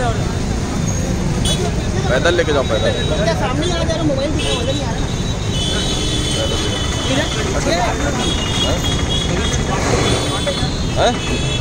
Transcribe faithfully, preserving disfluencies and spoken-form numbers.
पैदल लेके जाओ, पैदल। सामने आ जा रहा मोबाइल दिखा, वजन नहीं आ रहा। है